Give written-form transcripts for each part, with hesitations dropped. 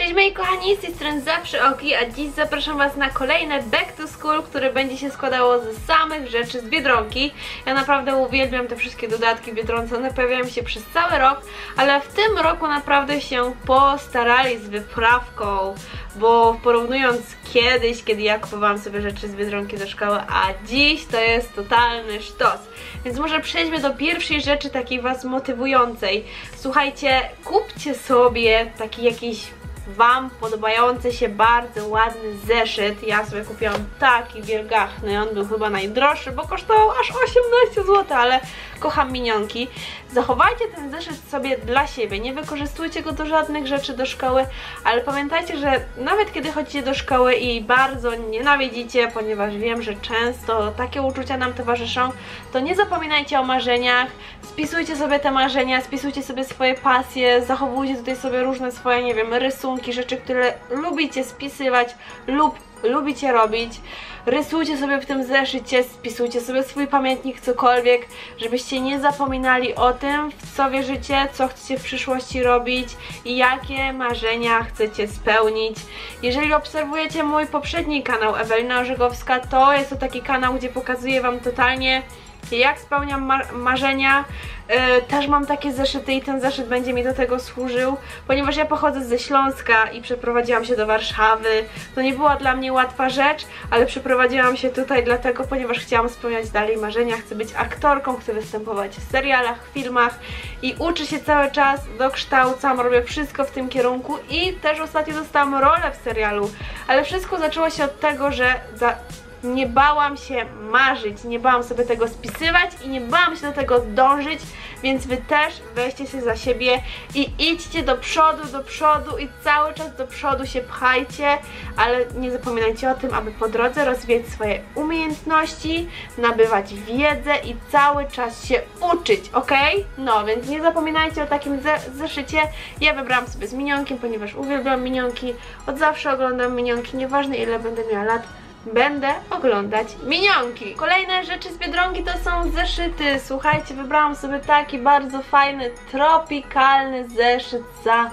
Cześć moi kochani, z tej strony Zawsze Oki, a dziś zapraszam was na kolejne Back to School, które będzie się składało z samych rzeczy z Biedronki. Ja naprawdę uwielbiam te wszystkie dodatki w Biedronce, one pojawiają się przez cały rok, ale w tym roku naprawdę się postarali z wyprawką, bo porównując kiedyś, kiedy ja kupowałam sobie rzeczy z Biedronki do szkoły, a dziś to jest totalny sztos. Więc może przejdźmy do pierwszej rzeczy takiej was motywującej. Słuchajcie, kupcie sobie taki jakiś wam podobający się bardzo ładny zeszyt. Ja sobie kupiłam taki wielgachny, on był chyba najdroższy, bo kosztował aż 18 zł, ale kocham minionki. Zachowajcie ten zeszyt sobie dla siebie, nie wykorzystujcie go do żadnych rzeczy do szkoły, ale pamiętajcie, że nawet kiedy chodzicie do szkoły i bardzo nienawidzicie, ponieważ wiem, że często takie uczucia nam towarzyszą, to nie zapominajcie o marzeniach, spisujcie sobie te marzenia, spisujcie sobie swoje pasje, zachowujcie tutaj sobie różne swoje, nie wiem, rysunki, rzeczy, które lubicie spisywać lub lubicie robić. Rysujcie sobie w tym zeszycie, spisujcie sobie swój pamiętnik, cokolwiek, żebyście nie zapominali o tym, w co wierzycie, co chcecie w przyszłości robić i jakie marzenia chcecie spełnić. Jeżeli obserwujecie mój poprzedni kanał Ewelina Orzegowska, to jest to taki kanał, gdzie pokazuję wam totalnie, jak spełniam marzenia. Też mam takie zeszyty i ten zeszyt będzie mi do tego służył, ponieważ ja pochodzę ze Śląska i przeprowadziłam się do Warszawy. To nie była dla mnie łatwa rzecz, ale przeprowadziłam się tutaj dlatego, ponieważ chciałam spełniać dalej marzenia, chcę być aktorką, chcę występować w serialach, filmach i uczę się cały czas, dokształcam, robię wszystko w tym kierunku i też ostatnio dostałam rolę w serialu, ale wszystko zaczęło się od tego, że nie bałam się marzyć, nie bałam sobie tego spisywać i nie bałam się do tego dążyć, więc wy też weźcie się za siebie i idźcie do przodu i cały czas do przodu się pchajcie, ale nie zapominajcie o tym, aby po drodze rozwijać swoje umiejętności, nabywać wiedzę i cały czas się uczyć, ok? No, więc nie zapominajcie o takim zeszycie. Ja wybrałam sobie z minionkiem, ponieważ uwielbiam minionki, od zawsze oglądam minionki, nieważne ile będę miała lat, będę oglądać minionki. Kolejne rzeczy z Biedronki to są zeszyty. Słuchajcie, wybrałam sobie taki bardzo fajny, tropikalny zeszyt za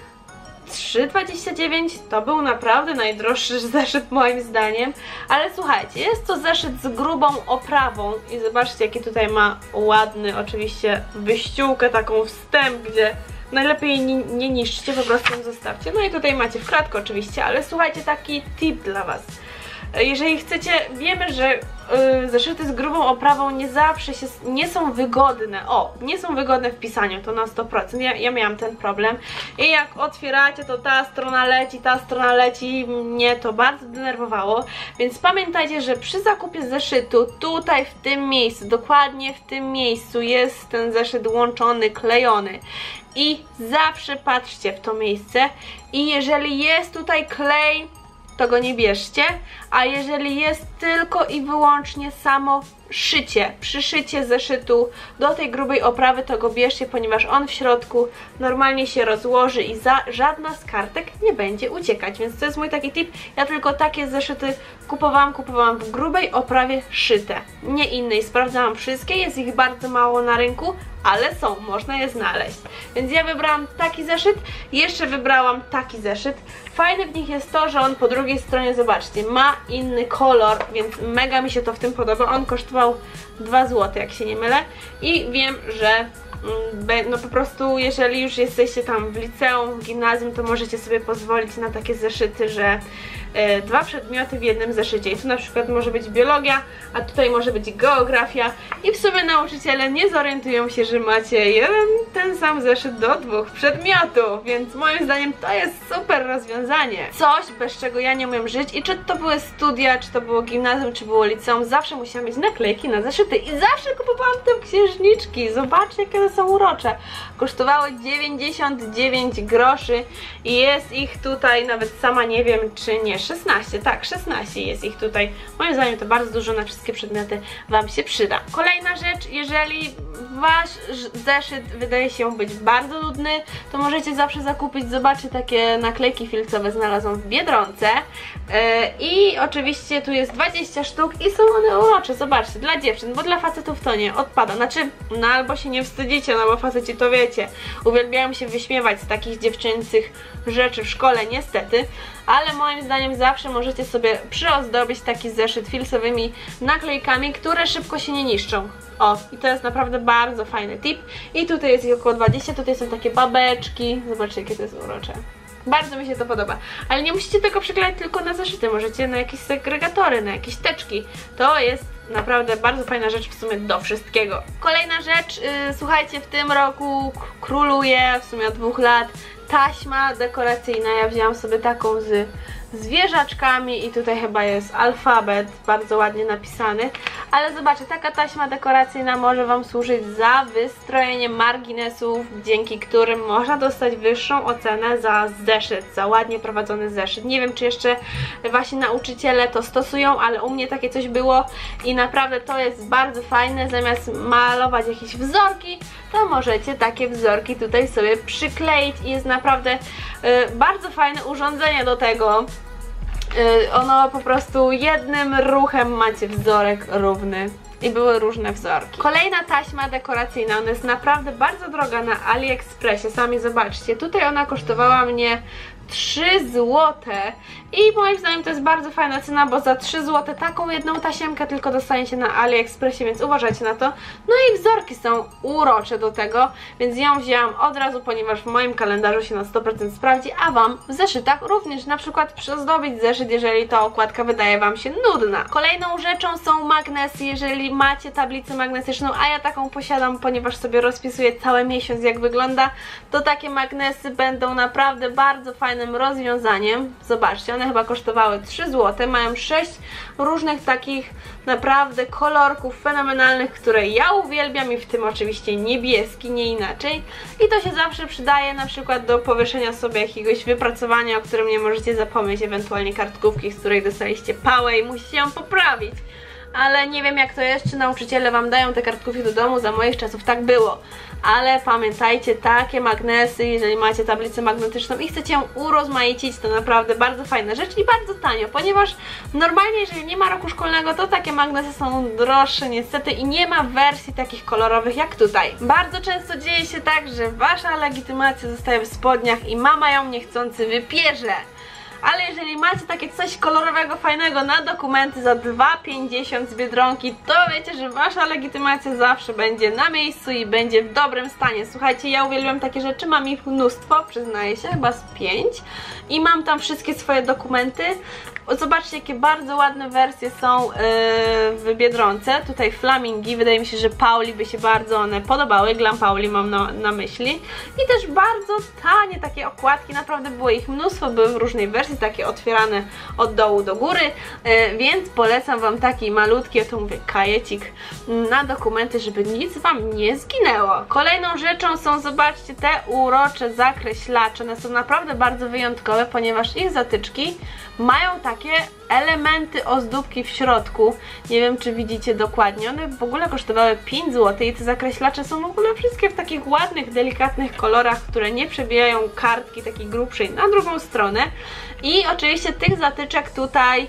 3,29. To był naprawdę najdroższy zeszyt moim zdaniem. Ale słuchajcie, jest to zeszyt z grubą oprawą i zobaczcie, jaki tutaj ma ładny, oczywiście wyściółkę, taką wstęp, gdzie najlepiej nie niszczcie, po prostu ją zostawcie. No i tutaj macie wkładkę oczywiście, ale słuchajcie, taki tip dla was. Jeżeli chcecie, wiemy, że zeszyty z grubą oprawą nie zawsze nie są wygodne. Nie są wygodne w pisaniu, to na 100%. Ja miałam ten problem. I jak otwieracie, to ta strona leci, mnie to bardzo denerwowało. Więc pamiętajcie, że przy zakupie zeszytu, tutaj w tym miejscu, dokładnie w tym miejscu jest ten zeszyt łączony, klejony. I zawsze patrzcie w to miejsce i jeżeli jest tutaj klej, to go nie bierzcie, a jeżeli jest tylko i wyłącznie samo szycie, przyszycie zeszytu do tej grubej oprawy, to go bierzcie, ponieważ on w środku normalnie się rozłoży i żadna z kartek nie będzie uciekać, więc to jest mój taki tip. Ja tylko takie zeszyty kupowałam w grubej oprawie szyte, nie innej. Sprawdzałam wszystkie, jest ich bardzo mało na rynku, ale są, można je znaleźć. Więc ja wybrałam taki zeszyt, jeszcze wybrałam taki zeszyt. Fajne w nich jest to, że on po drugiej stronie, zobaczcie, ma inny kolor, więc mega mi się to w tym podoba. On kosztował 2 zł, jak się nie mylę. I wiem, że no po prostu jeżeli już jesteście tam w liceum, w gimnazjum, to możecie sobie pozwolić na takie zeszyty, że 2 przedmioty w jednym zeszycie. I tu na przykład może być biologia, a tutaj może być geografia i w sumie nauczyciele nie zorientują się, że macie ten sam zeszyt do 2 przedmiotów, więc moim zdaniem to jest super rozwiązanie. Coś, bez czego ja nie umiem żyć i czy to były studia, czy to było gimnazjum, czy było liceum, zawsze musiałam mieć naklejki na zeszyty i zawsze kupowałam te księżniczki. Zobaczcie, jakie one są urocze. Kosztowały 99 groszy i jest ich tutaj, nawet sama nie wiem, czy nie, 16, tak, 16 jest ich tutaj. Moim zdaniem to bardzo dużo, na wszystkie przedmioty wam się przyda. Kolejna rzecz, jeżeli wasz zeszyt wydaje się być bardzo nudny, to możecie zawsze zakupić, zobaczcie, takie naklejki filcowe znalazłam w Biedronce. I oczywiście tu jest 20 sztuk i są one urocze, zobaczcie, dla dziewczyn, bo dla facetów to nie odpada. Znaczy, no albo się nie wstydzicie, widzicie, no bo faceci to wiecie, uwielbiają się wyśmiewać z takich dziewczęcych rzeczy w szkole, niestety, ale moim zdaniem zawsze możecie sobie przyozdobić taki zeszyt filcowymi naklejkami, które szybko się nie niszczą. O, i to jest naprawdę bardzo fajny tip. I tutaj jest ich około 20, tutaj są takie babeczki, zobaczcie jakie to jest urocze. Bardzo mi się to podoba, ale nie musicie tego przyklejać tylko na zeszyty, możecie na jakieś segregatory, na jakieś teczki. To jest naprawdę bardzo fajna rzecz w sumie do wszystkiego. Kolejna rzecz, słuchajcie, w tym roku króluje, w sumie od 2 lat, taśma dekoracyjna. Ja wzięłam sobie taką z zwierzaczkami i tutaj chyba jest alfabet bardzo ładnie napisany, ale zobaczcie, taka taśma dekoracyjna może Wam służyć za wystrojenie marginesów, dzięki którym można dostać wyższą ocenę za zeszyt, za ładnie prowadzony zeszyt. Nie wiem, czy jeszcze właśnie nauczyciele to stosują, ale u mnie takie coś było i naprawdę to jest bardzo fajne. Zamiast malować jakieś wzorki, to możecie takie wzorki tutaj sobie przykleić i jest naprawdę bardzo fajne urządzenie do tego. Ono po prostu jednym ruchem macie wzorek równy. I były różne wzorki. Kolejna taśma dekoracyjna, ona jest naprawdę bardzo droga na AliExpressie, sami zobaczcie. Tutaj ona kosztowała mnie 3 zł i moim zdaniem to jest bardzo fajna cena, bo za 3 zł taką jedną tasiemkę tylko dostaniecie na AliExpressie, więc uważajcie na to. No i wzorki są urocze do tego, więc ją wzięłam od razu, ponieważ w moim kalendarzu się na 100% sprawdzi, a Wam w zeszytach również, na przykład przyozdobić zeszyt, jeżeli ta okładka wydaje Wam się nudna. Kolejną rzeczą są magnesy, jeżeli macie tablicę magnesyczną, a ja taką posiadam, ponieważ sobie rozpisuję cały miesiąc jak wygląda, to takie magnesy będą naprawdę bardzo fajnym rozwiązaniem. Zobaczcie, one chyba kosztowały 3 zł, mają 6 różnych takich naprawdę kolorków fenomenalnych, które ja uwielbiam i w tym oczywiście niebieski, nie inaczej. I to się zawsze przydaje na przykład do powieszenia sobie jakiegoś wypracowania, o którym nie możecie zapomnieć, ewentualnie kartkówki, z której dostaliście pałę i musicie ją poprawić. Ale nie wiem jak to jest, czy nauczyciele Wam dają te kartkówki do domu, za moich czasów tak było. Ale pamiętajcie, takie magnesy, jeżeli macie tablicę magnetyczną i chcecie ją urozmaicić, to naprawdę bardzo fajna rzecz i bardzo tanio, ponieważ normalnie jeżeli nie ma roku szkolnego, to takie magnesy są droższe niestety i nie ma wersji takich kolorowych jak tutaj. Bardzo często dzieje się tak, że Wasza legitymacja zostaje w spodniach i mama ją niechcący wypierze. Ale jeżeli macie takie coś kolorowego, fajnego na dokumenty za 2,50 z Biedronki, to wiecie, że Wasza legitymacja zawsze będzie na miejscu i będzie w dobrym stanie. Słuchajcie, ja uwielbiam takie rzeczy, mam ich mnóstwo, przyznaję się, chyba z 5 i mam tam wszystkie swoje dokumenty. Zobaczcie, jakie bardzo ładne wersje są w Biedronce. Tutaj flamingi, wydaje mi się, że Pauli by się bardzo one podobały, Glam Pauli mam na myśli. I też bardzo tanie takie okładki, naprawdę było ich mnóstwo, były w różnej wersji, takie otwierane od dołu do góry, więc polecam Wam taki malutki, ja to mówię, kajecik na dokumenty, żeby nic Wam nie zginęło. Kolejną rzeczą są, zobaczcie, te urocze zakreślacze. One są naprawdę bardzo wyjątkowe, ponieważ ich zatyczki mają takie elementy ozdóbki w środku. Nie wiem, czy widzicie dokładnie. One w ogóle kosztowały 5 zł i te zakreślacze są w ogóle wszystkie w takich ładnych, delikatnych kolorach, które nie przebijają kartki takiej grubszej na drugą stronę. I oczywiście tych zatyczek tutaj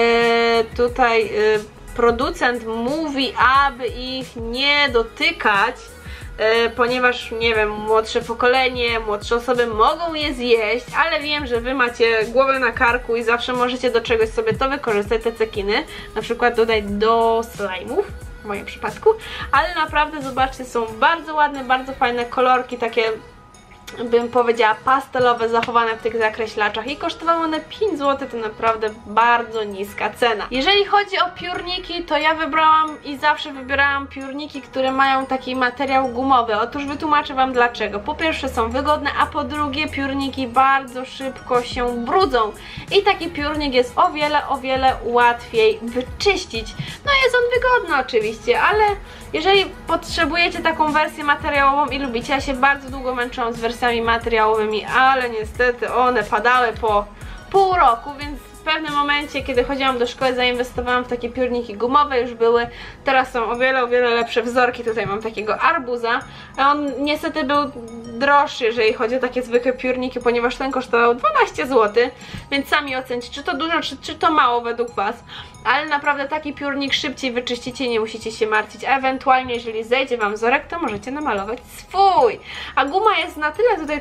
producent mówi, aby ich nie dotykać, ponieważ, nie wiem, młodsze pokolenie, młodsze osoby mogą je zjeść, ale wiem, że Wy macie głowę na karku i zawsze możecie do czegoś sobie to wykorzystać, te cekiny, na przykład dodać do slajmów, w moim przypadku, ale naprawdę zobaczcie, są bardzo ładne, bardzo fajne kolorki, takie bym powiedziała pastelowe, zachowane w tych zakreślaczach i kosztowały one 5 zł, to naprawdę bardzo niska cena. Jeżeli chodzi o piórniki, to ja wybrałam i zawsze wybierałam piórniki, które mają taki materiał gumowy. Otóż wytłumaczę Wam dlaczego. Po pierwsze są wygodne, a po drugie piórniki bardzo szybko się brudzą i taki piórnik jest o wiele łatwiej wyczyścić. No jest on wygodny oczywiście, ale jeżeli potrzebujecie taką wersję materiałową i lubicie, ja się bardzo długo męczyłam z wersjami materiałowymi, ale niestety one padały po pół roku, więc w pewnym momencie, kiedy chodziłam do szkoły, zainwestowałam w takie piórniki gumowe, już były, teraz są o wiele lepsze wzorki. Tutaj mam takiego arbuza, a on niestety był droższy, jeżeli chodzi o takie zwykłe piórniki, ponieważ ten kosztował 12 zł, więc sami ocencie, czy to dużo, czy to mało według Was, ale naprawdę taki piórnik szybciej wyczyścicie i nie musicie się martwić, a ewentualnie jeżeli zejdzie Wam wzorek, to możecie namalować swój. A guma jest na tyle tutaj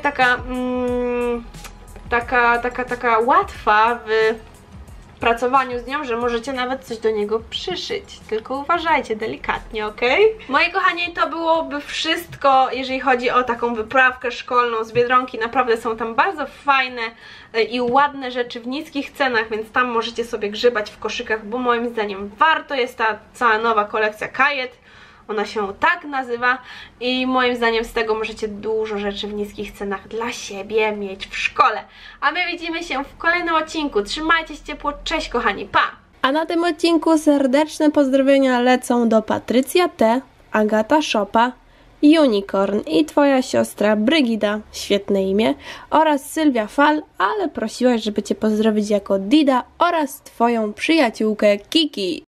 taka łatwa w pracowaniu z nią, że możecie nawet coś do niego przyszyć. Tylko uważajcie delikatnie, ok? Moi kochani, to byłoby wszystko, jeżeli chodzi o taką wyprawkę szkolną z Biedronki. Naprawdę są tam bardzo fajne i ładne rzeczy w niskich cenach, więc tam możecie sobie grzebać w koszykach, bo moim zdaniem warto. Jest ta cała nowa kolekcja Kajet. Ona się tak nazywa i moim zdaniem z tego możecie dużo rzeczy w niskich cenach dla siebie mieć w szkole. A my widzimy się w kolejnym odcinku. Trzymajcie się ciepło, cześć kochani, pa! A na tym odcinku serdeczne pozdrowienia lecą do Patrycja T, Agata Szopa, Unicorn i twoja siostra Brygida, świetne imię, oraz Sylwia Fal, ale prosiłaś, żeby cię pozdrowić jako Dida oraz twoją przyjaciółkę Kiki.